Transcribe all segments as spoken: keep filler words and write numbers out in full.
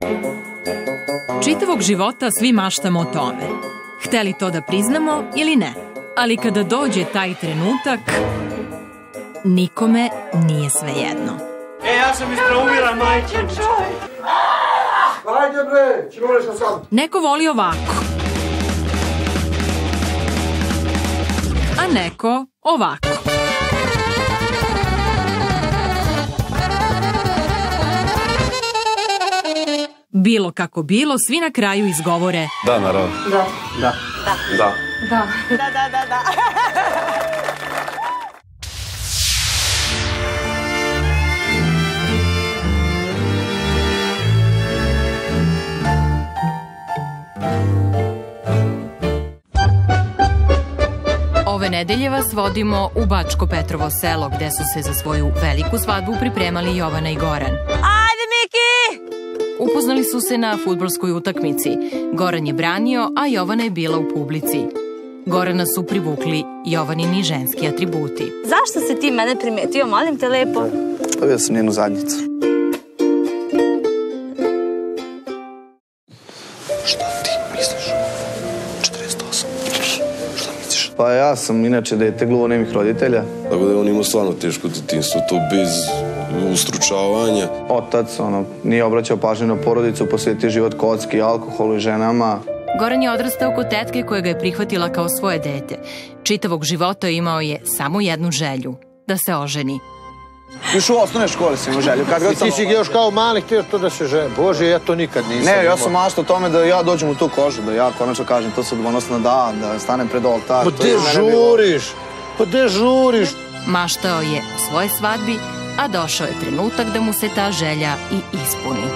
Čitavog života svi maštamo o tome. Hteli to da priznamo ili ne. Ali kada dođe taj trenutak, nikome nije svejedno. E, ja sam istraumiran, majke. Ajde bre, ćemo nešto sad. Neko voli ovako. A neko ovako. Bilo kako bilo, svi na kraju izgovore da, naravno. Da. Da. Da. Da. Da, da, da, da. Ove nedelje vas vodimo u Backo Petrovo Selo, gde su se za svoju veliku svadbu pripremali Jovana i Goran. Ajde, Miki! Upoznali su se na fudbalskoj utakmici. Goran je branio, a Jovana je bila u publici. Gorana su privukli Jovanini ženski atributi. Zašto si ti mene primetio, molim te lepo? Pa ja sam njenu zadnjicu. Šta ti misliš? četrdeset osam. Šta misliš? Pa ja sam inače dete gluvonemih roditelja. Tako da je on imao stvarno teško detinjstvo, to bez ustručavanja. Otac, ono, nije obraćao pažnju na porodicu, posvetio život kocki, alkoholu i ženama. Goran je odrastao kod tetke koja ga je prihvatila kao svoje dete. Čitavog života imao je samo jednu želju, da se oženi. Još u osnovne škole sam imao želju. I ti si još kao mali htio to da se ženi. Bože, ja to nikad nisam. Ne, ja sam maštao o tome da ja dođem u tu kožu, da ja konačno kažem to sudbonosno da, da stanem pred oltar. Pa gde žuriš? Pa gde žuriš? Maštao je o svoje svadbi, a došao je trenutak da mu se ta želja i ispuni.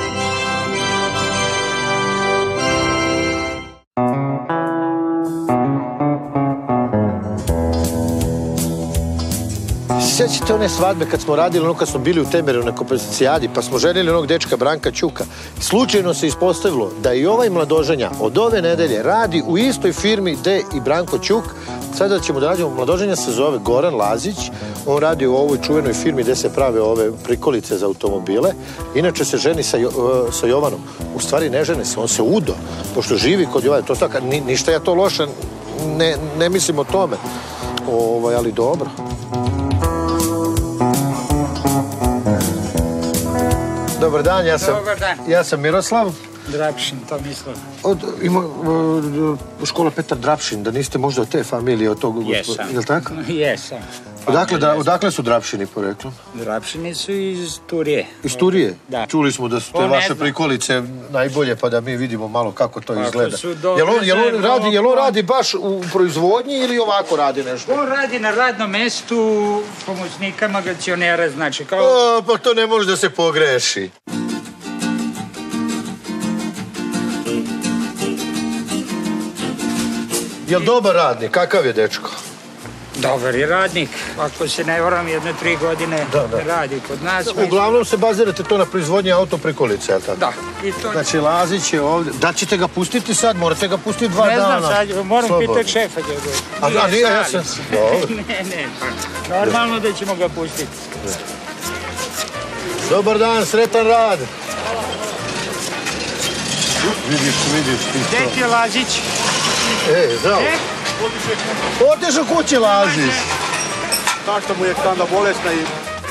Sjećate one svadbe kad smo radili, ono kad smo bili u Temeru na kompozicijadi, pa smo ženili onog dečka Branka Ćuka. Slučajno se ispostavilo da i ovaj mladoženja od ove nedelje radi u istoj firmi gde i Branko Ćuk. Sada ćemo da radimo, mladoženja se zove Goran Lazić, on radi u ovoj čuvenoj firmi gde se prave ove prikolice za automobile. Inače se ženi sa, sa Jovanom. U stvari ne žene se, on se udo, pošto živi kod Jovana. To staka, ni, ništa ja to loše, ne, ne mislim o tome. Ovo, ali dobro. Dobar dan, ja sam, Dobar dan. Ja sam Miroslav. Drapšin, to mislim. Od, ima, uh, škola Petar Drapšin, da niste možda od te familije, od tog gospodina, Jesam. je li tako? Jesam. Odakle, da, odakle su Drapšini poreklom? Drapšini su iz Turije. Iz Turije? Da. Čuli smo da su te O, vaše znam. prikolice najbolje, pa da mi vidimo malo kako to Kako izgleda. su dobre Jel on, jel on, za radi, jel on Evropu? radi baš u proizvodnji ili ovako radi nešto? On radi na radnom mestu pomoćnika magacionera, znači kao... O, pa to ne može da se pogreši. Jel dobar radnik? Kakav je dečko? Dobar je radnik. Ako se ne varam, jedne tri godine Da, da. radi kod nas. Uglavnom se bazirate to na proizvodnji autoprikolice, je li tako? Da. I to... Znači, Lazić je ovdje. Da ćete ga pustiti sad? Morate ga pustiti dva Ne dana. znam sad, moram Slobodno. pitati šefa njegov. A, a nije, ja sam... Dobro. Ne, ne, pa normalno da ćemo ga pustiti. Dobar dan, sretan rad. Vidiš, vidiš ti Gde to. ti je Lazić? E, zdravo. E? Otišao kući Lazić. Tašta mu je kanda bolesna i...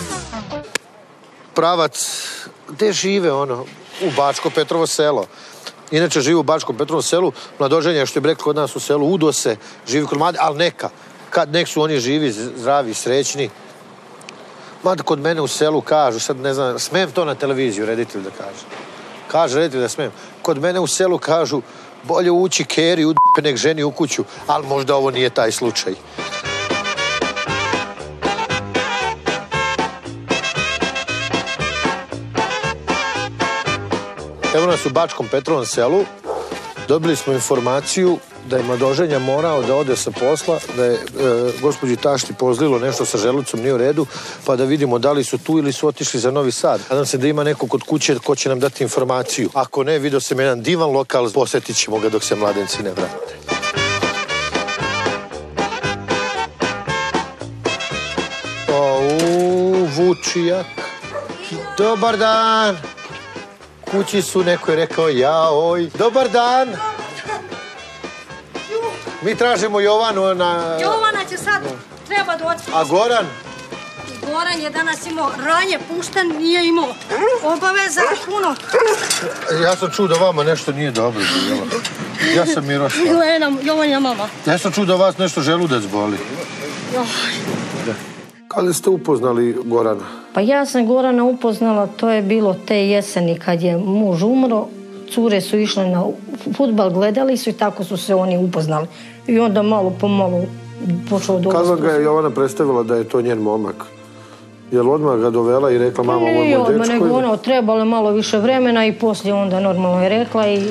Pravac, gde žive ono? U Backo Petrovo Selo. Inače živi u Backo Petrovo Selu. Mladoženja, što je rekao kod nas u selu, udo se, živi kod mlade, ali neka. Kad nek su oni živi, zdravi, srećni. Mada kod mene u selu kažu, sad ne znam, smem to na televiziju, reditelj da kaže. Kaže reditelj da smem. Kod mene u selu kažu, bolje ući keri, u d**pe nek ženi u kuću, ali možda ovo nije taj slučaj. Evo nas u Bačkom Petrovom Selu. Dobili smo informaciju da je mladoženja morao da ode sa posla, da je e, gospođi tašti pozlilo nešto sa želucom, nije u redu, pa da vidimo da li su tu ili su otišli za Novi Sad. Nadam se da ima neko kod kuće ko će nam dati informaciju. Ako ne, vidio sam jedan divan lokal, posjetit ćemo ga dok se mladenci ne vrate. O, Vučijak. Dobar dan. kući su, neko je rekao jaoj. Dobar dan. Mi tražimo Jovanu na... Jovana će sad, treba doći. A Goran? Goran je danas imao ranje pušten, nije imao obaveza puno. Ja sam čuo da vama nešto nije dobro bilo. Ja sam Miroslav. Gledam, Jovanina mama. Ja sam čuo da vas nešto želudac boli. Kada ste upoznali Gorana? Pa ja sam Gorana upoznala, to je bilo te jeseni kad je muž umro. Cure su išle na fudbal, gledali su i tako su se oni upoznali. I onda malo po malo počeo dolaziti. Kada ga je Jovana predstavila da je to njen momak? Je li odmah ga dovela i rekla mama ovo je moj dečko? Nije odmah, nego ona trebala malo više vremena i poslije onda normalno je rekla i...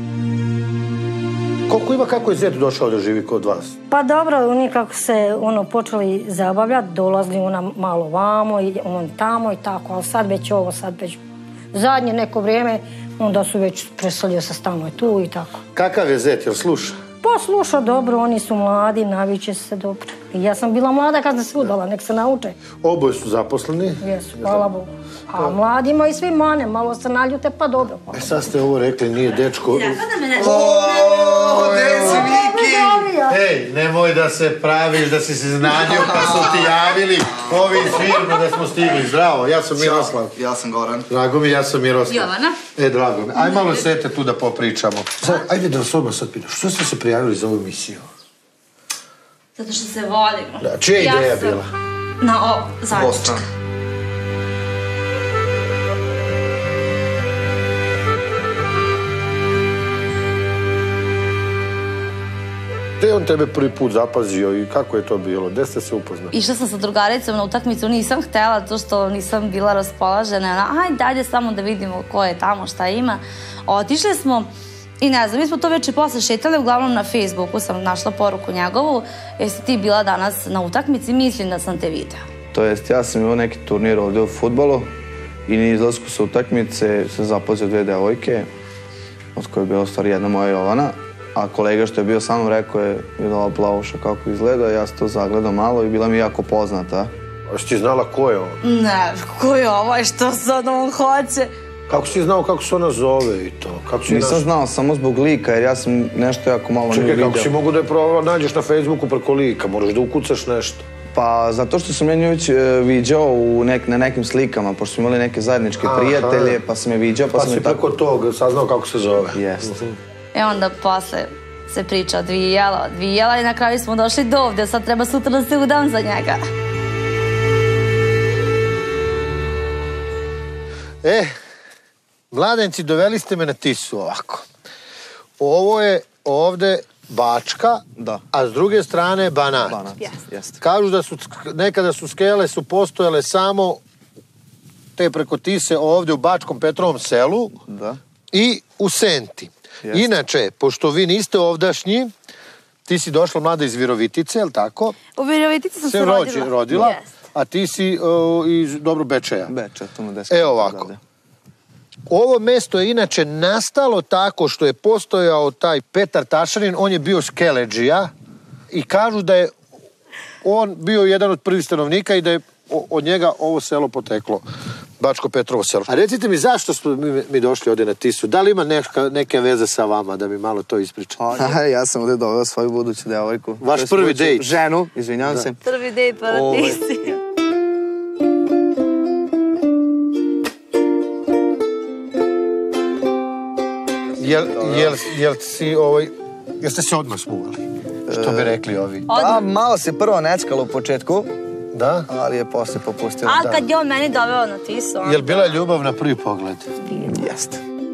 Koliko ima, kako je zet došao da živi kod vas? Pa dobro, oni kako se ono počeli zabavljati, dolazili ona malo vamo i on tamo i tako, ali sad već ovo, sad već zadnje neko vrijeme, onda su već preselio sa stanove tu i tako. Kakav je zet, jel sluša? Pa sluša dobro, oni su mladi, naviće se dobro. I ja sam bila mlada kad sam se udala, nek se nauče. Oboje su zaposleni? Jesu, hvala Bogu. A mladima i svi mane, malo se naljute, pa dobro. E sad ste ovo rekli, nije dečko... Ja, kada me nešto... Oooo, deci Viki! Ej, nemoj da se praviš da si se znađio pa su ti javili ovi iz firme da smo stigli. Zdravo, ja sam Miroslav. Ja sam Goran. Drago mi, ja sam Miroslav. Jovana. E, drago mi. Aj malo sete tu da popričamo. Sad, ajde da vas odmah sad pitam, što ste se prijavili za ovu emisiju? Zato što se volimo. Da, čija Ja ideja sam bila? Na o, zajednička. Gde je on tebe prvi put zapazio i kako je to bilo? Gde ste se upoznali? Išla sam sa drugaricom na utakmicu, nisam htjela, to što nisam bila raspoložena. Ona, ajde, ajde samo da vidimo ko je tamo, šta ima. Otišli smo i ne znam, mi smo to već i posle šetali, uglavnom na Facebooku sam našla poruku njegovu. Jesi ti bila danas na utakmici? Mislim da sam te video. To jest, ja sam imao neki turnir ovdje u fudbalu i na izlasku sa utakmice se zapazio dve devojke, od koje je bila u stvari jedna moja Jovana. A kolega što je bio sa mnom rekao je videla plavuša kako izgleda, ja sam to zagledao malo i bila mi jako poznata. A si ti znala ko je on? Ne, ko je ovo i što sad on hoće? Kako si znao kako se ona zove i to? Kako si Nisam naš... znao samo zbog lika jer ja sam nešto jako malo Čekaj, ne vidio. kako si mogu da je prova, nađeš na Facebooku preko lika, moraš da ukucaš nešto. Pa zato što sam ja nju već viđao u nek, na nekim slikama, pošto smo imali neke zajedničke Aha. prijatelje, pa sam je viđao, pa, Pa sam si je tako... preko toga saznao kako se zove. Jest. E onda posle se priča odvijala, odvijala i na kraju smo došli do ovdje, sad treba sutra da se udam za njega. E, mladenci, doveli ste me na Tisu ovako. Ovo je ovde Bačka, Da. a s druge strane Banat. Banat, jeste. Kažu da su, nekada su skele su postojale samo te preko Tise ovde u Bačkom Petrovom Selu Da. i u Senti. Jeste. Inače, pošto vi niste ovdašnji, ti si došla mlada iz Virovitice, je li tako? U Virovitici sam se Se rodila. rođi- rodila, Yes. a ti si uh, iz dobro Bečeja. Beča, tamo deset. E ovako. Ovo mesto je inače nastalo tako što je postojao taj Petar Tašanin, on je bio skeleđija i kažu da je on bio jedan od prvih stanovnika i da je o- od njega ovo selo poteklo, Backo Petrovo Selo. A recite mi zašto smo mi, mi došli ovdje na Tisu? Da li ima neka, neke veze sa vama da mi malo to ispričate? Aha, ja sam ovdje doveo svoju buduću devojku. Vaš To jest prvi buduću dejt. Ženu, izvinjavam se. Prvi dej pa na Ovaj. Tisi. Jel, jel, jel si ovaj... Jeste se odmah smuvali? Što bi rekli ovi? Pa, malo se prvo neckalo u početku, Da? ali je posle popustio. A kad je on meni doveo na Tisu, onda... Jel bila ljubav na prvi pogled? Jeste.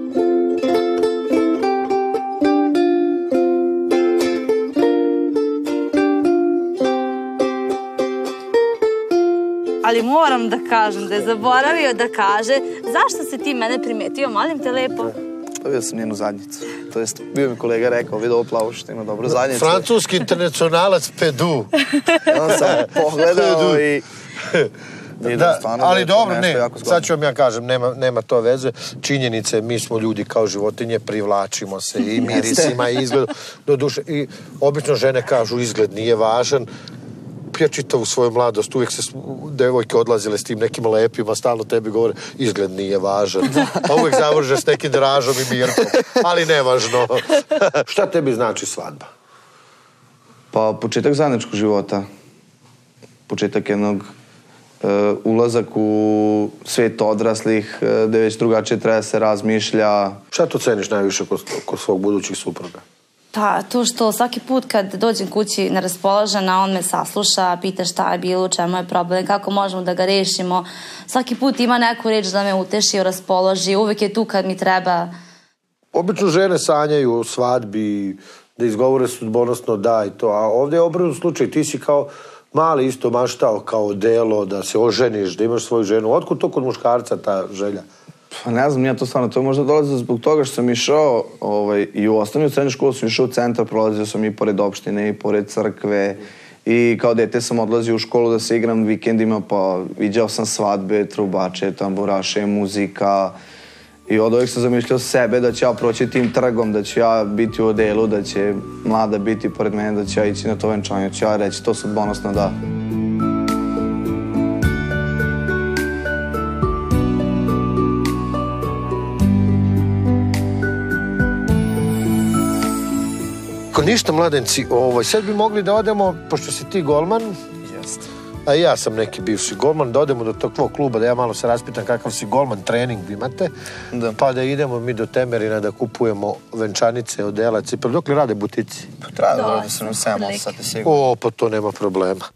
Ali moram da kažem da je zaboravio da kaže zašto si ti mene primetio, molim te lepo. Vidio sam njenu zadnjicu. To jest, bio mi kolega rekao, vidio ovo plavuš, ima dobro zadnjicu. Francuski internacionalac Pedu. On sam pogledao i... Da, ali dobro, ne, sad ću vam ja kažem, nema, nema to veze. Činjenice, mi smo ljudi kao životinje, privlačimo se i mirisima i izgledom. Do duše, i obično žene kažu izgled nije važan. ja čitavu svoju mladost, uvijek se devojke odlazile s tim nekim lepima, stalno tebi govore, izgled nije važan. A uvijek zavrže s nekim Dražom i Mirkom, ali nevažno. Šta tebi znači svadba? Pa početak zajedničkog života. Početak jednog uh, ulazak u svijet odraslih, uh, gde već drugačije treba se razmišlja. Šta to ceniš najviše kod, kod svog budućih supruga? Pa, to što svaki put kad dođem kući neraspoložena, on me sasluša, pita šta je bilo, u čemu je problem, kako možemo da ga rešimo. Svaki put ima neku reč da me uteši, raspoloži, uvek je tu kad mi treba. Obično žene sanjaju o svadbi, da izgovore sudbonosno da i to, a ovdje je obrnut slučaj, ti si kao mali isto maštao kao delo, da se oženiš, da imaš svoju ženu. Otkud to kod muškarca ta želja? Pa ne znam, ja to stvarno, to je možda dolazi zbog toga što sam išao ovaj, i u osnovnju srednju školu sam išao u centar, prolazio sam i pored opštine i pored crkve i kao dete sam odlazio u školu da se igram vikendima, pa viđao sam svadbe, trubače, tamburaše, muzika i od ovih sam zamišljao sebe da ću ja proći tim trgom, da ću ja biti u odelu, da će mlada biti pored mene, da ću ja ići na to venčanje, da ću ja reći to sudbonosno da. Ako ništa, mladenci, ovaj, sad bi mogli da odemo, pošto si ti golman, Jeste. a i ja sam neki bivši golman, da odemo do tog tvog kluba, da ja malo se raspitam kakav si golman, trening imate, Da. pa da idemo mi do Temerina da kupujemo venčanice, odela, cipel. Dok li rade butici? Pa treba da radi sam u sedam osam sati sigurno. O, pa to nema problema.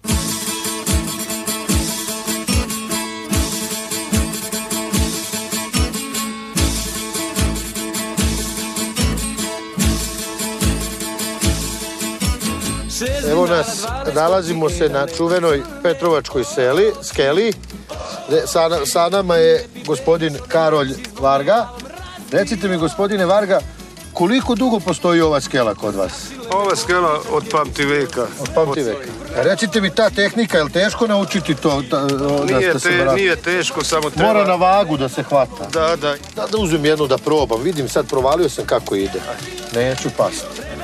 Evo nas, nalazimo se na čuvenoj Petrovačkoj seli, skeli. Sa, sa nama je gospodin Karolj Varga. Recite mi, gospodine Varga, koliko dugo postoji ova skela kod vas? Ova skela od pamti veka. Od pamti veka. Recite mi, ta tehnika, je li teško naučiti to? Ta, nije, da te, nije teško, samo treba... Mora na vagu da se hvata. Da, da. Da, da uzmem jednu da probam. Vidim, sad provalio sam kako ide. Neću pasti.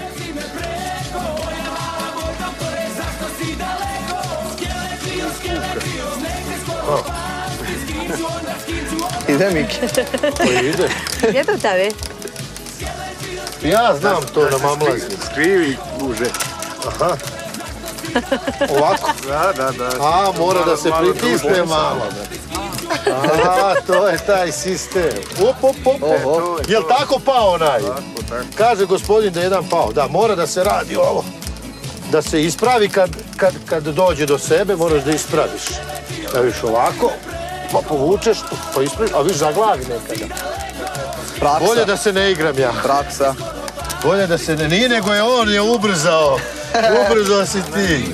Ide, Miki. Koji ide? Gdje to tebi? Ja znam to na mamlazi. Skrivi uže. Aha. Ovako? Da, da, da. A, mora da se pritisne malo. A, to je taj sistem. Op, op, op. Jel tako pao onaj? Tako, tako. Kaže gospodin da je jedan pao. Da, mora da se radi ovo. Da se ispravi kad, kad, kad dođe do sebe, moraš da ispraviš. Da viš ovako, pa povučeš, pa ispraviš, a viš zaglavi nekada. Praksa. Bolje da se ne igram ja. Praksa. Bolje da se ne, nije nego je on je ubrzao. Ubrzao si ti.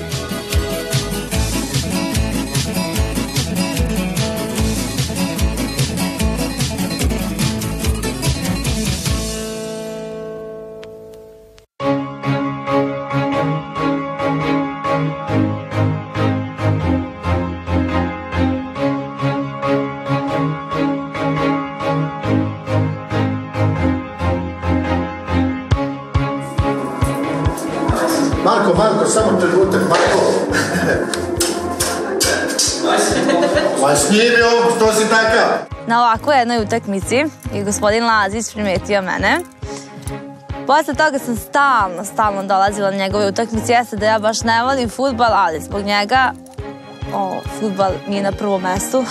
Marko, Marko, samo trenutak, Marko. Ma snimi ovo, što si takav? Na ovako jednoj utakmici i gospodin Lazić primetio mene. Posle toga sam stalno, stalno dolazila na njegove utakmice. Jeste da ja baš ne volim fudbal, ali zbog njega o, fudbal mi je na prvom mestu.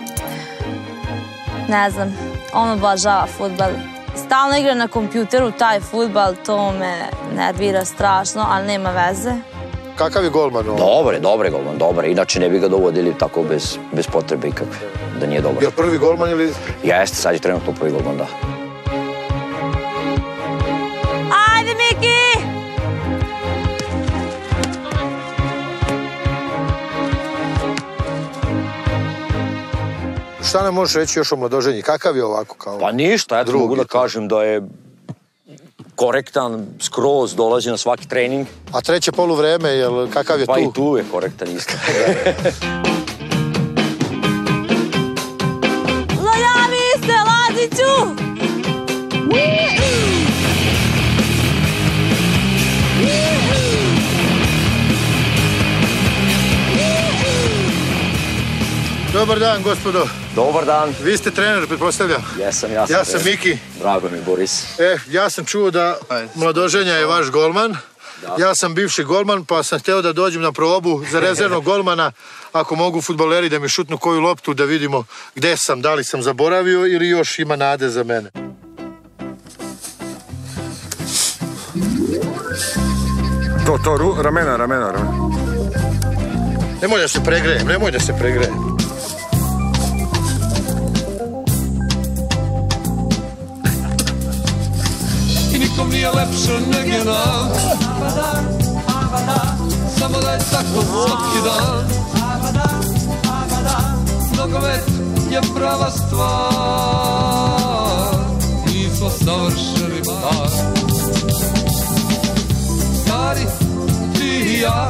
Ne znam, on obožava fudbal. Stalno igra na kompjuteru taj fudbal, to me nervira strašno, ali nema veze. Kakav je golman ovo? Dobre, dobre golman, dobre. Inače ne bi ga dovodili tako bez, bez potrebe ikakve, da nije dobar. Je li prvi golman ili... Jeste, sad je trenutno prvi golman, da. Ajde, Miki! Šta nam možeš reći još o mladoženji? Kakav je ovako kao... Pa ništa, eto mogu da kažem da je korektan, skroz, dolazi na svaki trening. A treće poluvreme, jel, kakav je tu? Pa i tu je korektan isto. Zajavi se, Laziću! Dobar dan, gospodo. Dobar dan. Vi ste trener, pretpostavljam? Jesam, ja sam. Ja sam Miki. Drago mi, Boris. E, ja sam čuo da Mladoženja je vaš golman. Ja sam bivši golman, pa sam hteo da dođem na probu za rezervnog golmana. Ako mogu fudbaleri da mi šutnu koju loptu, da vidimo gde sam, da li sam zaboravio ili još ima nade za mene. To, to, ramena, ramena, ramena. Nemoj da se pregrejem, nemoj da se pregrejem. I nikom nije lepše nego nam. Samo da je tako svaki dan. Nogomet je prava stvar. Nismo savršeni bar. Stari, ti i ja.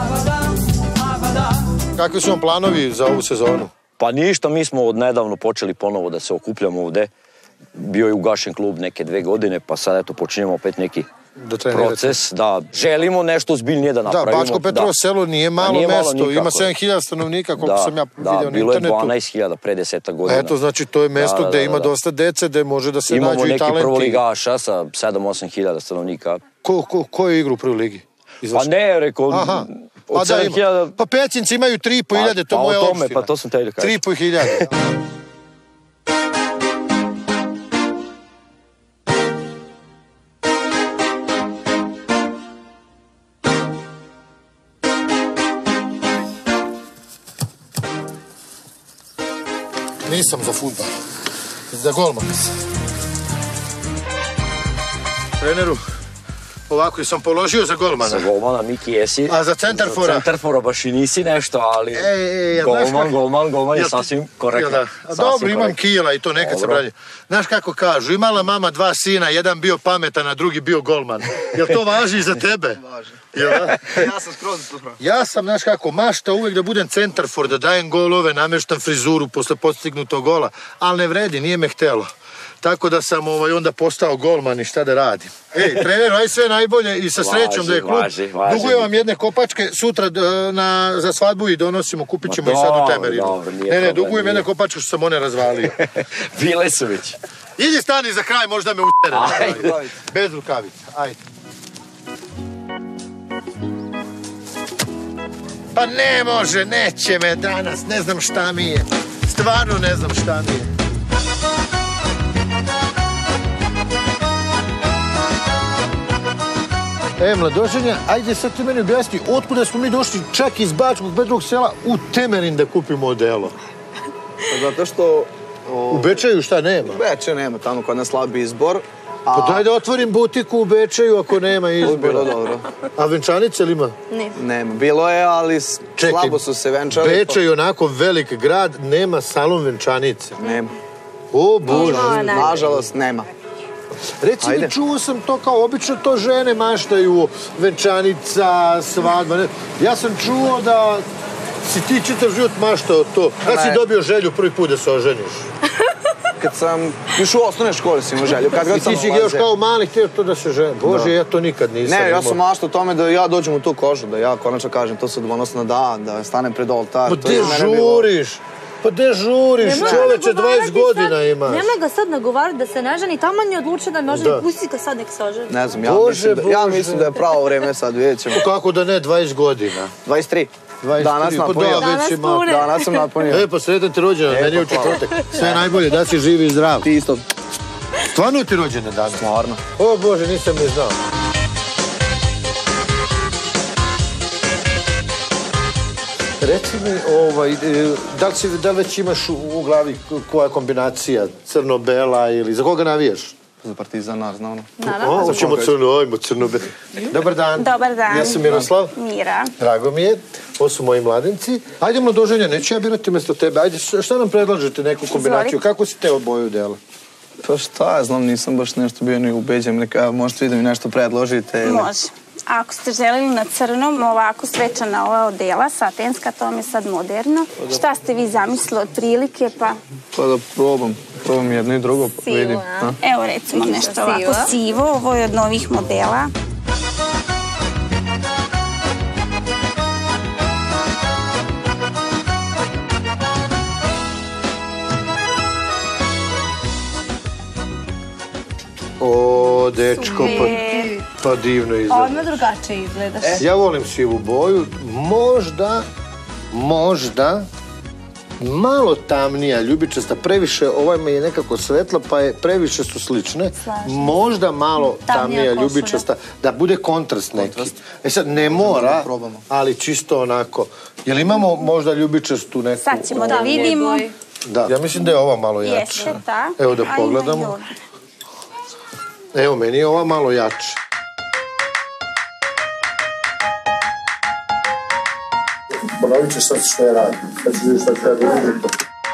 Kakvi su vam planovi za ovu sezonu? Pa ništa, mi smo odnedavno počeli ponovo da se okupljamo ovde. Bio je ugašen klub neke dve godine, pa sad eto počinjemo opet neki proces. Da, želimo nešto zbiljnije da napravimo. Da, Backo Petrovo Selo nije malo mesto, ima sedam hiljada stanovnika, koliko sam ja vidio na internetu. Da, bilo je dvanaest hiljada pre deseta godina. Eto, znači to je mesto gde ima dosta dece, gde može da se nađu i talenti. Imamo neki prvoligaša sa sedam osam hiljada stanovnika. Ko je igra u prvoj ligi? Pa ne, rekao... Pa da ima. Pa Pećinci imaju tri i po hiljade, to je moja opština. Pa to sam te ili kažem. tri i po hiljade. Nisam za fudbal. Za golmana sam. Treneru, ovako sam položio za golmana. Za golmana, Miki, jesi. A za centarfora? Za centarfora baš i nisi nešto, ali... Golman, golman, golman je sasvim korektno. Dobro, imam kila i to nekad se branje. Znaš kako kažu, imala mama dva sina, jedan bio pametan, a drugi bio golman. Jel to važi i za tebe? Važi. Ja sam skroz dobro. Ja sam, znaš kako, mašta uvek da budem centarfor, da dajem golove, nameštam frizuru posle postignutog gola, ali ne vredi, nije me htelo. Tako da sam onda postao golman i šta da radim. Ej, trener, aj sve najbolje i sa srećom da je klub. Dugujem vam jedne kopačke sutra za svadbu i donosimo, kupit ćemo i sad u Temerinu. Ne, ne, dugujem jedne kopačke što sam one razvalio. Bile su već. Idi stani za kraj, možda me utere. Bez rukavica, ajde. Pa ne može, neće me danas, ne znam šta mi je. Stvarno ne znam šta mi je. E, Mladoženja, ajde sad ti meni objasni, otkuda smo mi došli čak iz Bačkog Petrovog Sela u Temerin da kupimo odelo? Zato što... U Bečeju šta nema? U Bečeju nema, tamo kod nas slabi izbor. Pa daj da otvorim butiku u Bečeju ako nema izbora. Bilo dobro. A venčanice li ima? Nema. Nema, bilo je, ali slabo su se venčali. Bečej je onako velik grad, nema salon venčanice. Nema. O Bože. Nažalost, nema. Reci mi, čuo sam to kao obično to žene maštaju, venčanica, svadba. Ja sam čuo da si ti čitav život maštao to. Kada si dobio želju prvi put da se oženiš? Kad sam išao u osnovne škole si imao želju. I ti si još kao mali htio to da se ženi. Bože, ja to nikad nisam imao. Ne, ja sam maštao o tome da ja dođem u tu kožu, da ja konačno kažem to sudbonosno da, da stanem pred oltar. Pa gde žuriš? Pa gde žuriš? Čoveče, dvadeset godina imaš. Nemoj ga sad nagovarati da se ne ženi, tamo je odlučio da ne oženi, pusti ga sad nek se oženi. Ne znam, ja mislim da je pravo vreme sad, vidjet ćemo. Kako da ne, dvadeset godina? dvadeset tri. Danas napunio. Danas sam napunio. E, pa sretan ti rođendan, meni je u četvrtak. Sve najbolje, da si živ i zdrav. Ti isto. Stvarno ti rođendan danas? Stvarno. O Bože, nisam ni znao. Reci mi, da li već imaš u glavi koja je kombinacija crno-bela ili za koga navijaš? Za Partizana, znamo. Naravno. Hoćemo crno, ajmo crno-bela. Dobar dan. Dobar dan. Ja sam Miroslav. Mira. Drago mi je. Ovo su moji mladenci. Ajde, Mladoženja, neću ja birati mesto tebe. Ajde, šta nam predlažete neku kombinaciju? Kako si te oboju dela? Pa šta, ja znam, nisam baš nešto bio ni ubeđen. Možete vi da mi nešto predložite? Može. Ako ste želeli na crnom, ovako svečana ova odela, satenska, to vam je sad moderno. Šta ste vi zamislili od prilike, pa... Pa da probam. Probam jedno i drugo, pa vidim. Evo recimo nešto ovako sivo, ovo je od novih modela. O, dečko, pa divno izgleda. Odmah drugačije izgledaš. Ja volim sivu boju, možda, možda, malo tamnija, ljubičasta, previše, ovaj mi je nekako svetla, pa je previše su slične. Možda malo tamnija, ljubičasta, da bude kontrast neki. E sad, ne mora, ali čisto onako. Jel imamo možda ljubičastu neku? Sad ćemo da vidimo. Da, ja mislim da je ova malo jača. Jeste, tak. Evo da pogledamo. Evo, meni je ova malo jača. Ponovit ću sad što je radim. Sad ću vidjeti šta treba da vidim.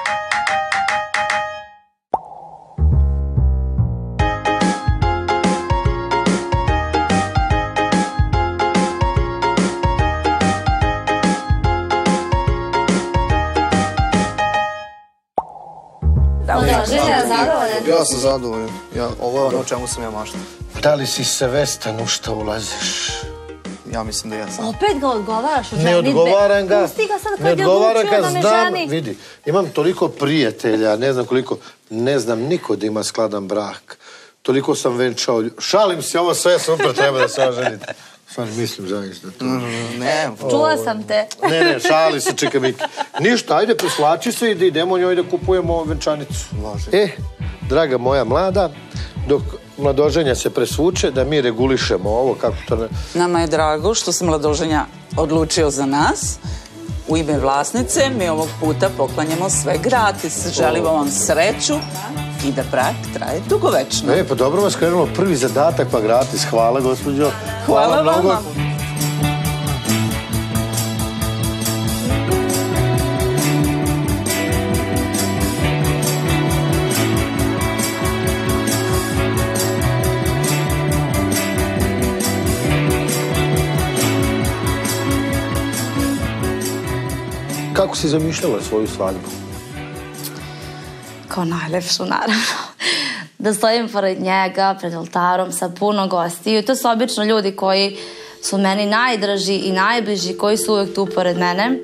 Ja sam zadovoljan. Ovo je ono o čemu sam ja maštao. Da li si svestan u šta ulaziš? Ja mislim da ja sam. Opet ga odgovaraš u ženitbe. Ne odgovaram ga. Pusti ga sad Ne kad je odgovaram odlučio ga, da me znam, ženi. vidi, imam toliko prijatelja, ne znam koliko, ne znam niko da ima skladan brak. Toliko sam venčao, šalim se, ovo sve super, treba da se oženite. Stvarno mislim zaista to. Ne, Čula sam te. Ne, ne, šali se, čekaj Miki. Ništa, ajde, preslači se i da idemo njoj da kupujemo venčanicu. E, draga moja mlada, dok mladoženja se presvuče, da mi regulišemo ovo, kako to ne... Nama je drago što se mladoženja odlučio za nas. U ime vlasnice mi ovog puta poklanjamo sve gratis. Želimo vam sreću i da brak traje dugovečno. E, pa dobro vas krenulo, prvi zadatak pa gratis. Hvala, gospođo. Hvala vama. Kako si zamišljala svoju svadbu? Kao najlepšu, naravno. Da stojim pored njega, pred oltarom, sa puno gostiju. To su obično ljudi koji su meni najdraži i najbliži, koji su uvek tu pored mene.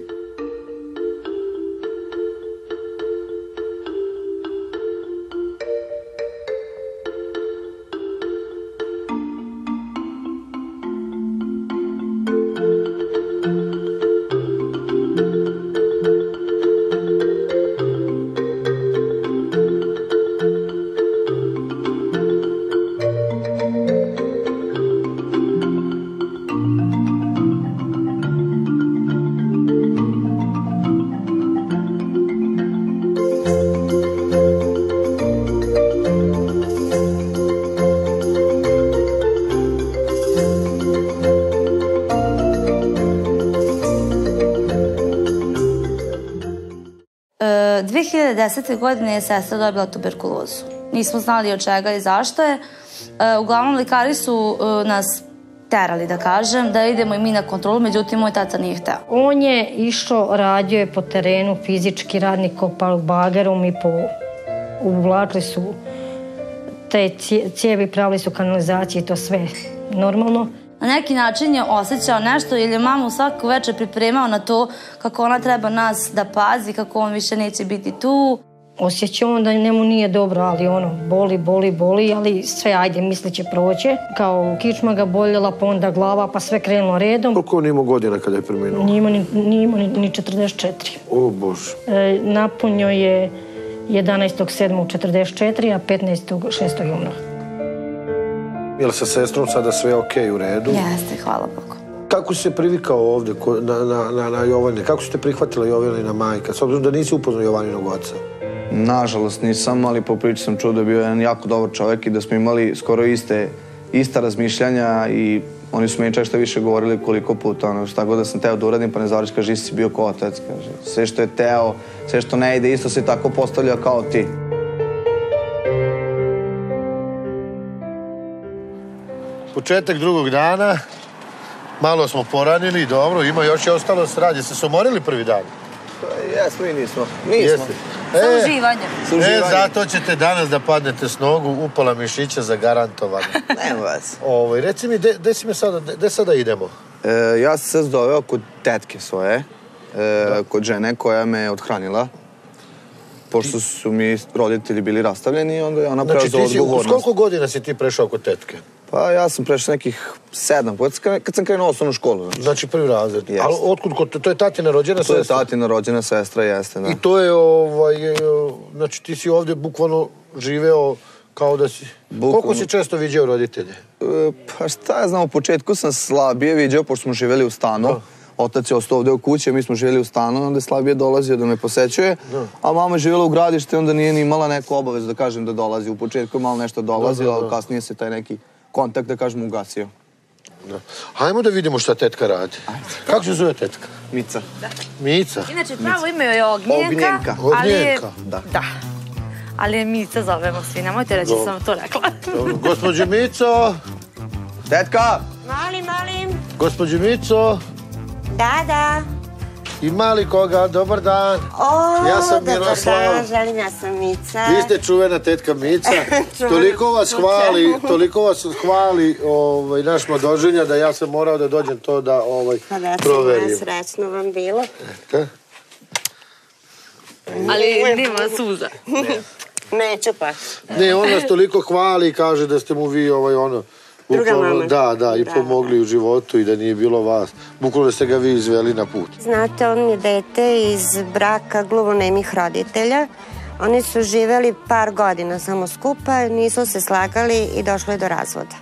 dve hiljade desete. godine je sestra dobila tuberkulozu. Nismo znali od čega i zašto je. Uglavnom, lekari su nas terali, da kažem, da idemo i mi na kontrolu, međutim, moj tata nije hteo. On je išao, radio je po terenu, fizički radnik, kopao bagerom i po... uvlačili su te cijevi, pravili su kanalizacije i to sve normalno. Na neki način je osjećao nešto jer je mamu svako večer pripremao na to kako ona treba nas da pazi, kako on više neće biti tu. Osjećao on da njemu nije dobro, ali ono, boli, boli, boli, ali sve, ajde, misli će proće. Kao kičma ga boljela, pa onda glava, pa sve krenulo redom. Koliko on imao godina kada je preminuo? Nije imao ni, nije imao ni, ni četrdeset četiri. O Bože. E, napunio je jedanaestog sedmog četrdeset četiri, a petnaestog šestog juna. Je li sa sestrom sada sve okej, u redu? Jeste, hvala Bogu. Kako si se privikao ovde na, na, na, na Jovane? Kako si te prihvatila Jovanina majka? S obzirom da nisi upoznao Jovaninog oca? Nažalost nisam, ali po priči sam čuo da je bio jedan jako dobar čovjek i da smo imali skoro iste, ista razmišljanja i oni su meni čak što više govorili koliko puta, ono, šta god da sam teo da uradim, pa ne zavariš, kaže, si bio kao otec, kaže. Sve što je teo, sve što ne ide, isto se tako postavlja kao ti. Početak drugog dana, malo smo poranili, dobro, ima još je ostalo s radi. Jeste se umorili prvi dan? Jesmo i nismo. Nismo. Sa uživanjem. E, zato ćete danas da padnete s nogu, upala mišića zagarantovano. Nema vas. Ovo, reci mi, gde si me sada, gde sada idemo? E, ja sam se doveo kod tetke svoje, e, kod žene koja me othranila. pošto su mi roditelji bili rastavljeni, onda je ona preuzela odgovornost. Znači, koliko godina si ti prešao kod tetke? Pa ja sam prešao nekih sedam, kad sam krenuo osnovnu školu. Znači prvi razred. Ali otkud, to je tatina rođena sestra? To je tatina rođena sestra, jeste, da. I to je, ovaj, znači ti si ovdje bukvalno živeo kao da si... Koliko si često viđao roditelje? Pa šta ja znam, u početku sam slabije viđao, pošto smo živjeli u stanu. Otac je ostao ovdje u kući, mi smo živjeli u stanu, onda je slabije dolazio da me posećuje, a mama je živjela u gradište, onda nije ni imala neku obavezu da kažem da dolazi. U početku je malo nešto dolazilo, ali kasnije se taj neki kontakt, da kažem, ugasio. Hajmo da vidimo šta tetka radi. Kako se zove tetka? Mica. Mica? Inače, pravo ime je Ognjenka. Ognjenka? Da. Ali je Mica zovemo svi, nemojte reći da sam to rekla. Gospođe Mico! Tetka! Molim, molim. Gospođe Mico! Da, da. Ima li koga? Dobar dan. O, ja sam dobar Miroslav. Dan, želim, ja sam Mica. Vi ste čuvena tetka Mica. Toliko vas hvali, toliko vas hvali ovaj, naš Mladoženja da ja sam morao da dođem to da ovaj, pa da, proverim. Pa srećno vam bilo. Eto. Ali nima suza. Neću pa. Ne, on vas toliko hvali i kaže da ste mu vi ovaj ono... Druga mama. Da, da, i pomogli u životu i da nije bilo vas. Bukvalno ste ga vi izveli na put. Znate, on je dete iz braka gluvonemih roditelja. Oni su živeli par godina samo skupa, nisu se slagali i došlo je do razvoda.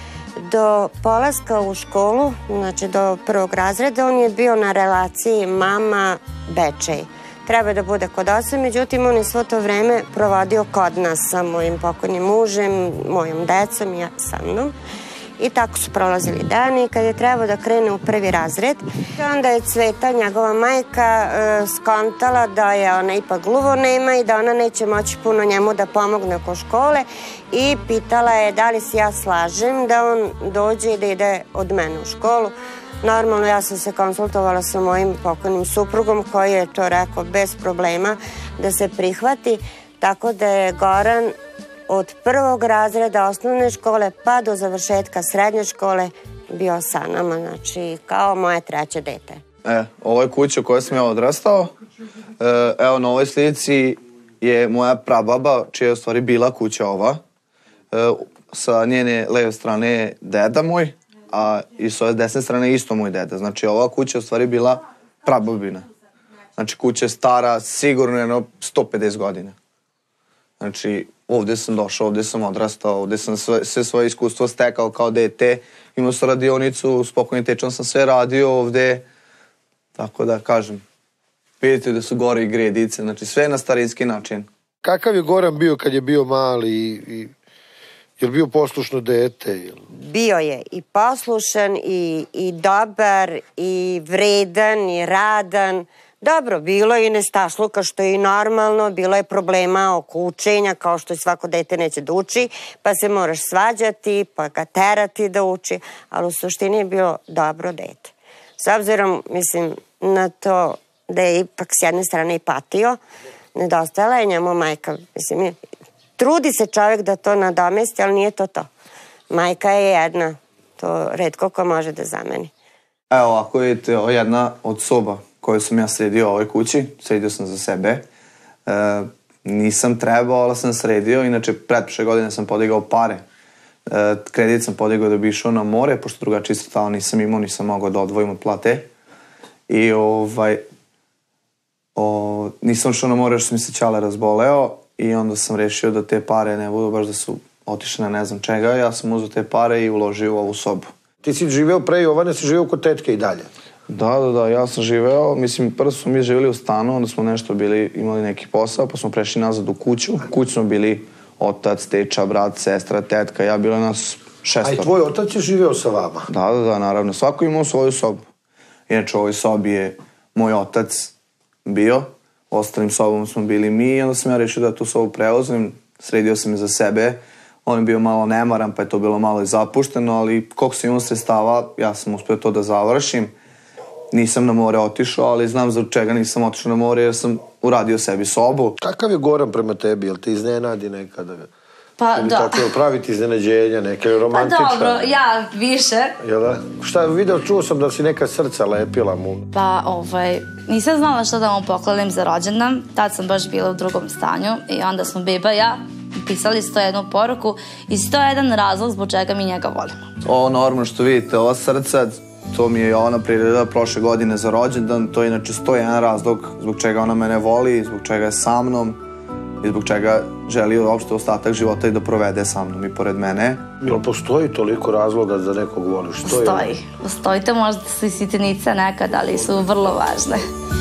Do polaska u školu, znači do prvog razreda, on je bio na relaciji mama-bečej. Treba da bude kod osa, međutim, on je svo to vreme provodio kod nas sa mojim pokojnim mužem, mojom decom i sa mnom. I tako su prolazili dani. Kad je trebao da krene u prvi razred, onda je Cveta, njegova majka, skontala da je ona ipak gluvonema i da ona neće moći puno njemu da pomogne oko škole i pitala je da li se ja slažem da on dođe i da ide od mene u školu. Normalno, ja sam se konsultovala sa mojim pokojnim suprugom koji je to rekao bez problema da se prihvati, tako da je Goran od prvog razreda osnovne škole pa do završetka srednje škole bio sa nama, znači kao moje treće dete. E, ovo je kuća u kojoj sam ja odrastao. E, evo, na ovoj slici je moja prababa, čija je u stvari bila kuća ova. E, sa njene leve strane je deda moj, a i s ove desne strane isto moj deda. Znači, ova kuća je u stvari bila prababina. Znači, kuća je stara sigurno jedno sto pedeset godina. Znači, ovdje sam došao, ovdje sam odrastao, ovdje sam sve, sve svoje iskustvo stekao kao dete. Imao sam radionicu, s pokojnim tečom sam sve radio ovdje. Tako da, kažem, vidite da su gore i gredice, znači sve na starinski način. Kakav je Goran bio kad je bio mali i... Je li bio poslušno dete? Bio je i poslušan, i, i dobar, i vredan, i radan. Dobro, bilo je i nestašluka, što je i normalno. Bilo je problema oko učenja, kao što svako dete neće da uči, pa se moraš svađati, pa ga terati da uči. Ali u suštini je bilo dobro dete. S obzirom, mislim, na to da je ipak s jedne strane i patio, nedostajala je njemu majka, mislim, trudi se čovjek da to nadomesti, ali nije to to. Majka je jedna. To retko ko može da zameni. Evo, ako vidite, ovo je jedna od soba koju sam ja sredio u ovoj kući. Sredio sam za sebe. E, nisam trebao, ali sam sredio. Inače, pretprošle godine sam podigao pare. E, kredit sam podigao da bi išao na more, pošto drugačije sredstava nisam imao, nisam mogao da odvojim od plate. I ovaj... O, nisam šao na more jer sam mi se ćale razboleo. I onda sam rešio da te pare ne budu baš da su otišle na ne znam čega. Ja sam uzeo te pare i uložio u ovu sobu. Ti si živeo pre Jovane, si živeo kod tetke i dalje? Da, da, da, ja sam živeo. Mislim, prvo smo mi živjeli u stanu, onda smo nešto bili, imali neki posao, pa smo prešli nazad u kuću. U kuću smo bili otac, teča, brat, sestra, tetka, ja bilo nas šestor. A i tvoj otac je živeo sa vama? Da, da, da, naravno. Svako imao svoju sobu. Inače, u ovoj sobi je moj otac bio. Ostalim sobom smo bili mi i onda sam ja rešio da tu sobu preuzmem, sredio sam je za sebe. On je bio malo nemaran, pa je to bilo malo i zapušteno, ali koliko sam imao sredstava, ja sam uspio to da završim. Nisam na more otišao, ali znam za čega nisam otišao na more, jer sam uradio sebi sobu. Kakav je Goran prema tebi? Jel te iznenadi nekada Pa ili da. tako praviti iznenađenja, neke romantične. Pa dobro, ja više. Jel da? Šta je video, čuo sam da si neka srca lepila mu. Pa ovaj, nisam znala šta da mu poklonim za rođendan, tad sam baš bila u drugom stanju i onda smo beba i ja pisali sto jednu poruku i sto jedan razlog zbog čega mi njega volimo. Ovo normalno što vidite, ova srca, to mi je ona priredila prošle godine za rođendan, to je inače sto jedan razlog zbog čega ona mene voli, zbog čega je sa mnom i zbog čega želi uopšte ostatak života i da provede sa mnom i pored mene. Jel postoji toliko razloga za nekog voliš? Postoji. Postojite možda su i sitnice nekad, ali su vrlo važne.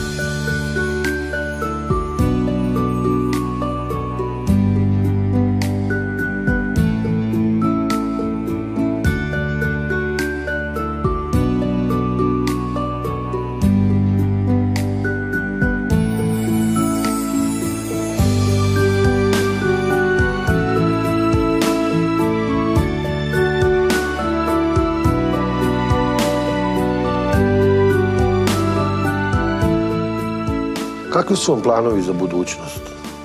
Kakvi su vam planovi za budućnost?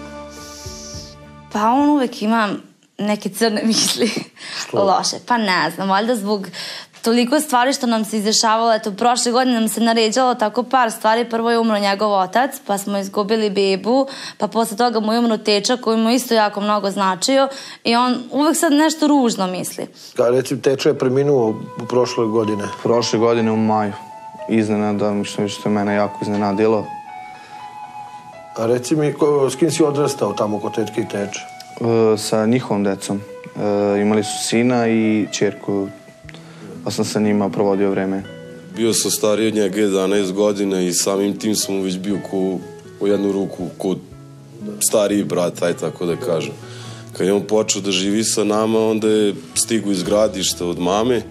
Pa on uvek ima neke crne misli. Loše. Pa ne znam, valjda zbog toliko stvari što nam se izdešavalo. Eto, prošle godine nam se naređalo tako par stvari. Prvo je umro njegov otac, pa smo izgubili bebu, pa posle toga mu je umro tečak koji mu isto jako mnogo značio i on uvek sad nešto ružno misli. Kao recim, teča je preminuo u prošle godine. Prošle godine u maju. Iznenada, što je mene jako iznenadilo. A reci mi, s kim si odrastao tamo kod tetke i teče? Sa njihovom decom. Imali su sina i ćerku, pa sam sa njima provodio vreme. Bio sam stariji od njega jedanaest godina i samim tim sam već bio u jednu ruku kod stariji brat, aj tako da kažem. Kad je on počeo da živi sa nama, onda je stigu iz gradišta od mame.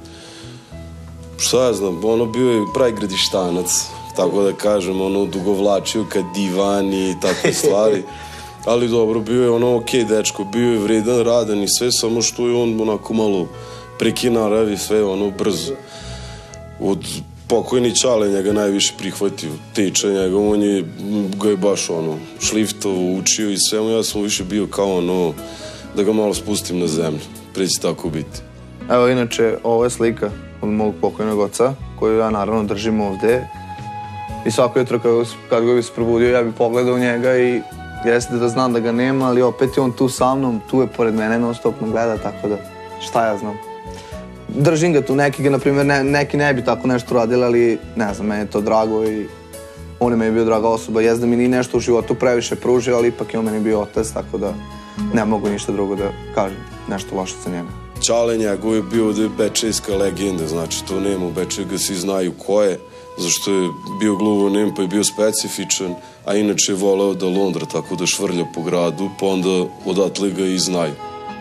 Šta ja znam, ono bio je pravi gradištanac. Tako da kažem, ono, dugovlačio ka divan i takve stvari. Ali dobro, bio je ono okej dečko, bio je vredan, radan i sve, samo što je on onako malo prekinarav i sve ono brzo. Od pokojni Čale njega najviše prihvatio, teča njega, on je ga je baš ono, šliftovo, učio i sve, ja sam više bio kao ono, da ga malo spustim na zemlju, pre će tako biti. Evo, inače, ovo je slika od mog pokojnog oca, koju ja naravno držim ovde. I svako jutro kad ga bi se probudio, ja bi pogledao njega i jeste da znam da ga nema, ali opet je on tu sa mnom, tu je pored mene, non stop me gleda, tako da šta ja znam. Držim ga tu, neki ga, na primjer, neki ne bi tako nešto radili, ali ne znam, meni je to drago i on je meni bio draga osoba. Jezda mi nije nešto u životu previše pružio, ali ipak je on meni bio otac, tako da ne mogu ništa drugo da kažem, nešto loše za njega. Čale njegov je bio ovde bečejska legenda, znači to nema u Bečeju, ga svi znaju ko je, zašto je bio gluvonem pa je bio specifičan, a inače je voleo da Londra, tako da švrlja po gradu, pa onda odatle ga i znaju.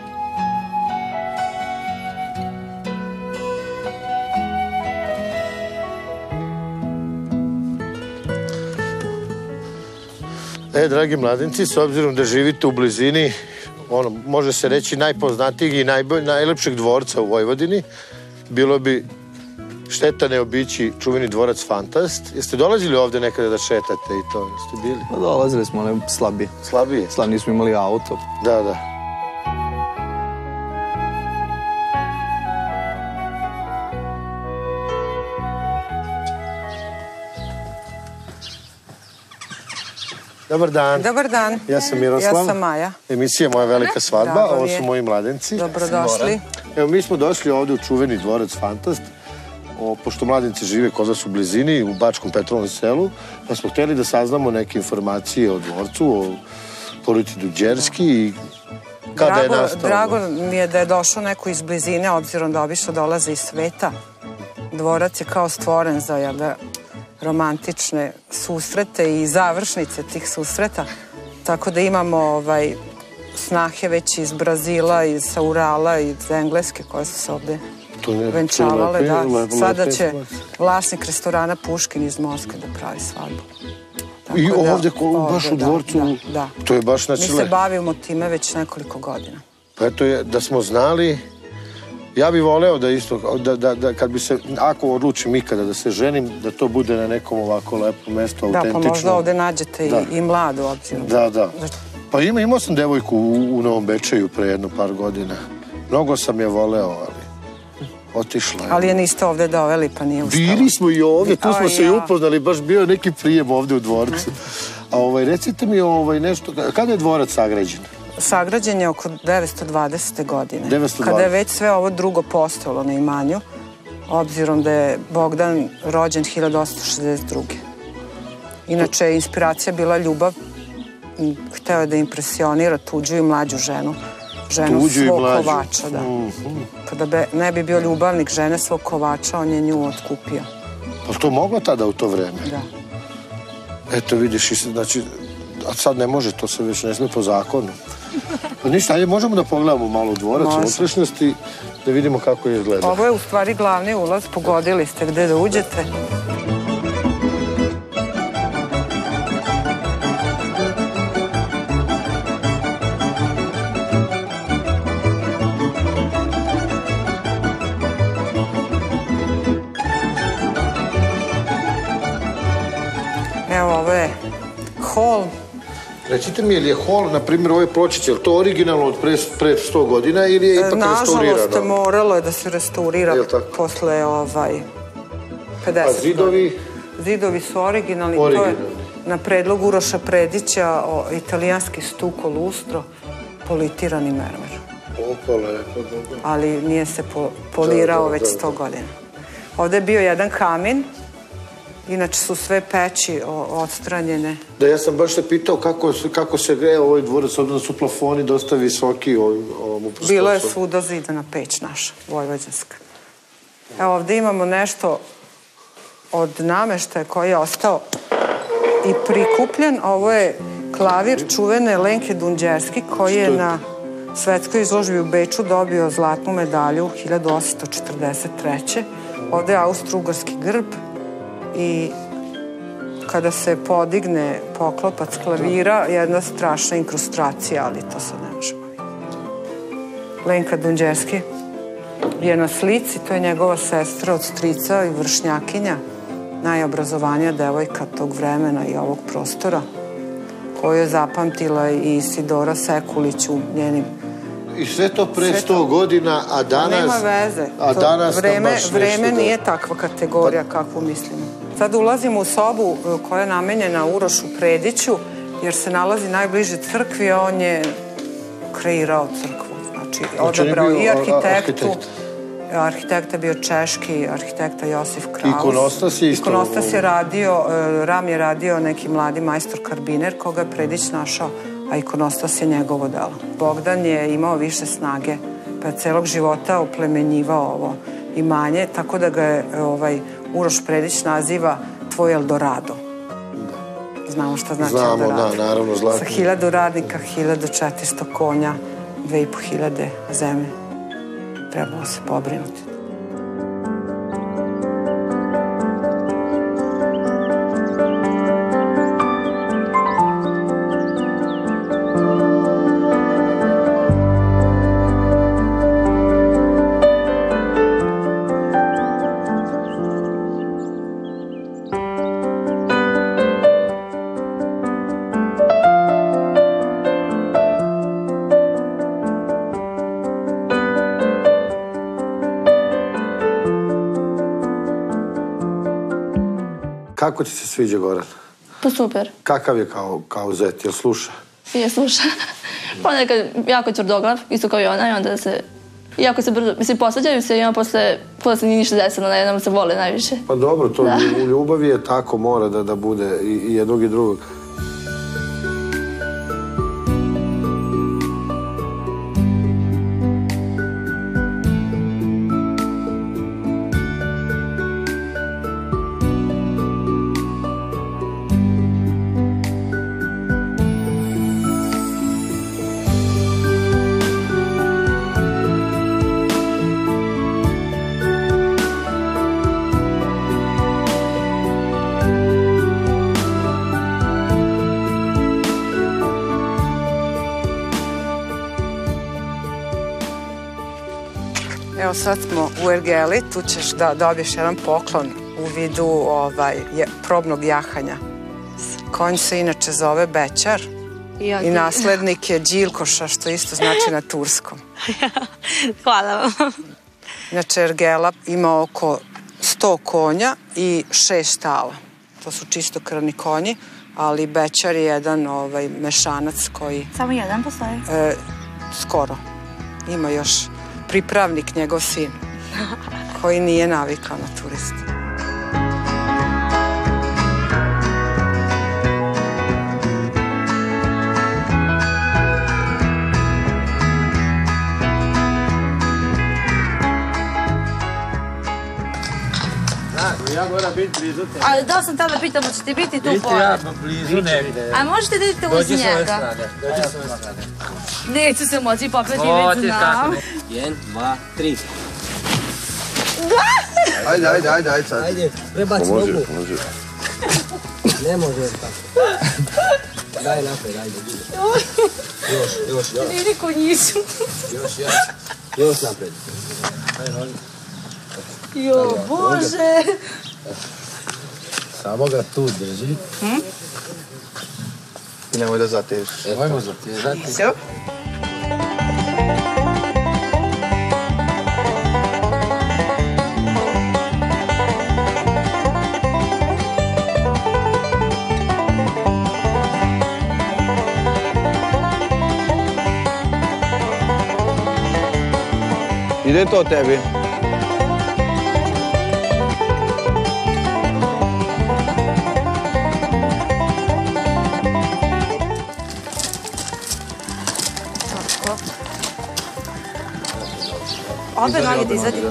E, dragi mladenci, s obzirom da živite u blizini, ono, može se reći najpoznatijeg i najlepšeg dvorca u Vojvodini, bilo bi šteta ne obići čuveni dvorac Fantast. Jeste dolazili ovde nekada da šetate i to? Jeste bili? Pa dolazili smo, ali slabije. Slabije? Slabije, nismo imali auto. Da, da. Dobar dan. Dobar dan. Ja sam Miroslav. Ja sam Maja. Emisija Moja velika svadba. Ovo su moji mladenci. Dobrodošli. Evo, mi smo došli ovde u čuveni dvorac Fantast. Pošto mladenci žive kod vas u blizini, u Bačkom Petrovom Selu, pa smo htjeli da saznamo neke informacije o dvorcu, o porodici Duđerski i kada je nastao. Drago mi je da je došao neko iz blizine, obzirom da obično dolaze iz sveta. Dvorac je kao stvoren za, jel da, romantične susrete i završnice tih susreta. Tako da imamo ovaj, snahe već iz Brazila, iz Urala, iz Engleske koje su se ovde venčavale. Da. Sada će vlasnik restorana Puškin iz Moskve da pravi svadbu. I ovde, baš u dvorcu? Da. To je baš znači... Mi se bavimo time već nekoliko godina. Pa eto, da smo znali... Ja bih voleo da isto, da kad bi se, ako odlučim ikada da se ženim, da to bude na nekom ovako lepom mestu, autentično. Da, pa možda ovde nađete i mladu obzirom. Da, da. Pa ima, imao sam devojku u, u Novom Bečeju pre jedno par godina. Mnogo sam je voleo, ali otišla je. Ali je niste ovde doveli, pa nije ustala. Bili smo i ovde, tu smo Aj, se i ja. upoznali, baš bio neki prijem ovde u dvorcu. A ovaj, recite mi ovaj, nešto, kada je dvorac sagrađen? Sagrađen je oko devetsto dvadesete godine. devetsto dvadesete. Kada je već sve ovo drugo postojalo na imanju, obzirom da je Bogdan rođen hiljadu osamsto šezdeset druge. Inače je inspiracija bila ljubav. Hteo je da impresionira tuđu i mlađu ženu. Ženu svog kovača, da. Kada ne bi bio ljubavnik žene svog kovača, on je nju otkupio. Pa to moglo tada u to vreme? Da. Eto vidiš, znači, a sad ne može, to se već ne sme po zakonu. Pa ništa, ajde, možemo da pogledamo malo u dvorac, u unutrašnjosti, da vidimo kako je izgleda. Ovo je u stvari glavni ulaz, pogodili ste gde da uđete. Evo, ovo je hol. Recite mi, je li je hol, na primjer, ove pločice, je li to originalno od pre sto godina ili je ipak restaurirano? Nažalost, moralo je da se restaurira posle pedeset. A zidovi? Zidovi su originalni. To je na predlog Uroša Predića, italijanski stuko lustro, politirani mermer. Opa, lepo, dobro. Ali nije se polirao već sto godina. Ovde je bio jedan kamin. Inače su sve peći odstranjene. Da, ja sam baš se pitao kako se greje ovaj dvorac, obzirom da su plafoni dosta visoki ovom prostoru. Bilo je svuda zidana peć naša, vojvođanska. Evo ovde imamo nešto od nameštaja koji je ostao i prikupljen. Ovo je klavir čuvene Lenke Dunđerski koji je na svetskoj izložbi u Beču dobio zlatnu medalju hiljadu osamsto četrdeset treće. Ovde je austro-ugarski grb. I kada se podigne poklopac klavira, jedna strašna inkrustacija, ali to sad ne možemo vidjeti. Lenka Dunđerski je na slici, to je njegova sestra od strica i vršnjakinja, najobrazovanija devojka tog vremena i ovog prostora, koju je zapamtila i Isidora Sekulić u njenim. I sve to pre sto godina, a danas... Nema veze. A danas nam baš nešto... Vreme nije takva kategorija kakvu mislimo. Sad ulazimo u sobu koja je namenjena Urošu Prediću, jer se nalazi najbliže crkvi, a on je kreirao crkvu. Znači, odabrao i arhitektu. Arhitekta je bio češki, arhitekta Josif Kraus. Ikonostas je isto... Ikonostas je radio, Ram je radio neki mladi majstor karbiner, koga je Predić našao, a ikonostas je njegovo delo. Bogdan je imao više snage, pa je celog života oplemenjivao ovo imanje, tako da ga je Uroš Predić naziva tvoj Eldorado. Znamo šta znači Eldorado. Znamo, da, naravno, zlatno. Sa hiljadu radnika, hiljadu četiristo konja, dve i po hiljade zemlje. Trebalo se pobrinuti. Kako ti se sviđa Goran? Pa super. Kakav je kao zet, jel sluša? Je, sluša. Ponekad jako tvrdoglav, isto kao i ona, i onda se... Iako se brzo... Mislim, posvađaju se i onda posle... Posle nije ništa deseno, na jednom se vole najviše. Pa dobro, to u ljubavi je tako, mora da bude i jednog i drugog. Evo sad smo u ergeli, tu ćeš da dobiješ jedan poklon u vidu probnog jahanja. Konj se inače zove Bećar I naslednik je Đilkoša, što isto znači na turskom. Hvala vam. Inače, ergela ima oko sto konja i šest štala. To su čistokrvni konji, ali Bećar je jedan mešanac koji... Samo jedan postoji? Skoro. Ima još pripravnik, njegov sin, koji nije navikao na turiste. Ja moram biti blizu te. Ali da sam tada pitam, hoće ti biti tu pored? Biti ja blizu ne vide. A možete da idete uz njega? Dođi s ove strane, dođi s ove strane. Neću se moći popeti, već znam. Jedan, dva, tri. Ajde, ajde, ajde, ajde sad. Ajde, prebaci nogu. Može, može. Ne može tako. Daj napred, ajde. Još, još, još. Vidi konjiću. Još, još. Još napred. Ajde, može. Jo, Bože! Samo ga tu drži. I nemoj da zatežiš. Nemojmo zatežati. Sve? Ide to tebi. Obe noge da izvadim.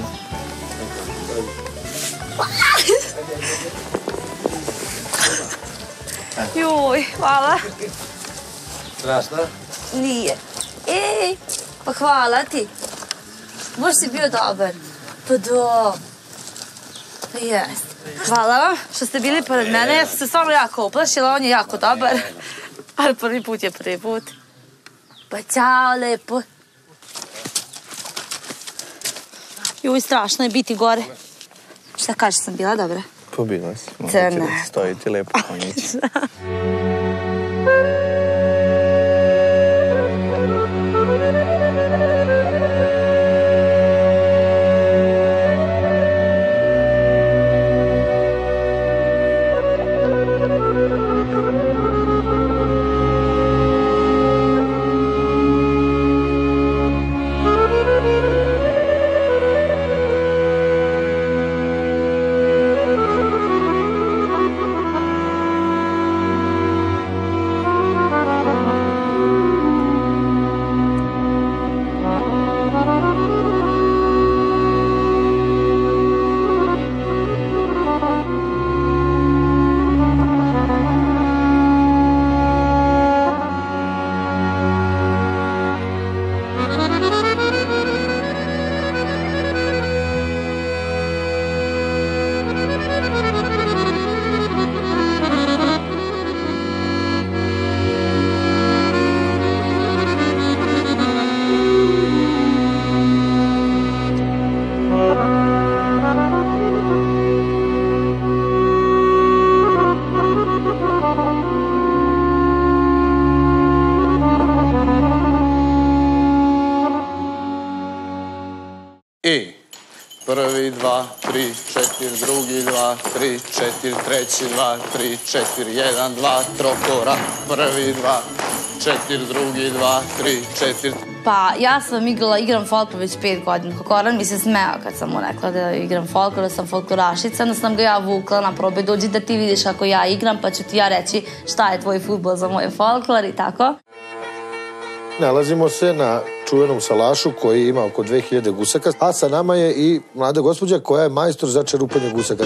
Juj, hvala. Strašno? Nije. Ej, pa hvala ti. Možda si bio dobar. Pa do. Pa jest. Hvala vam što ste bili pored mene. Ja sam se stvarno jako uplašila, on je jako dobar. Ali prvi put je prvi put. Pa ćao, lepo. Juj, strašno je biti gore. Šta kažeš, sam bila dobra? Pobila si. Crna. Stoji ti lepo konjić. I prvi, dva, tri, četiri, drugi, dva, tri, četiri, treći, dva, tri, četiri, jedan, dva, trokora, prvi, dva, četiri, drugi, dva, tri, četiri. Pa ja sam igrala, igram folklor već pet godina. Kokoran mi se smeo kad sam mu rekla da igram folklor, da sam folklorašica, onda sam ga ja vukla na probe, dođi da ti vidiš kako ja igram, pa ću ti ja reći šta je tvoj fudbal za moj folklor i tako. Nalazimo se na čuvenom salašu koji ima oko dve hiljade gusaka, a sa nama je i mlada gospođa koja je majstor za čerupanje gusaka.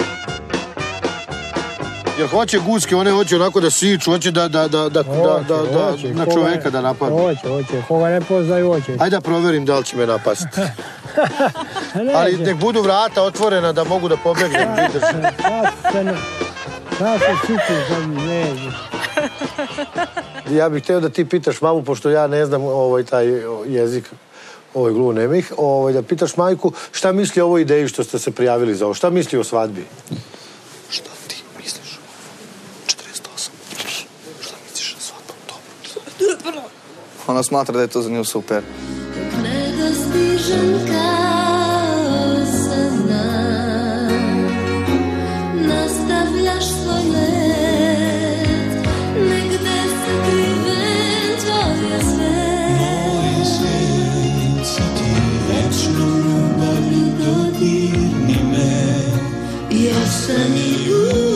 Jer hoće guske, one hoće onako da siču, hoće da, da, da, da, da, da, da, na čoveka da napadne. Hoće, hoće, koga ne poznaju hoće. Ajde da proverim da li će me napasti. Ali nek budu vrata otvorena da mogu da pobegnem. Sad se siču, sad neđe. Ja bih hteo da ti pitaš mamu, pošto ja ne znam ovaj taj jezik, ovaj glunemih, ovaj, da pitaš majku šta misli o ovoj ideji što ste se prijavili za ovo, šta misli o svadbi? Šta ti misliš? četrdeset osam. Šta misliš o svadbom? Dobro. ona smatra da je to za nju super. Ne dostižem kao sana, nastavljaš svoj let, negde sakriven tvoj svet. Moj svet si ti, večnu ljubav dodirni me, i ostani u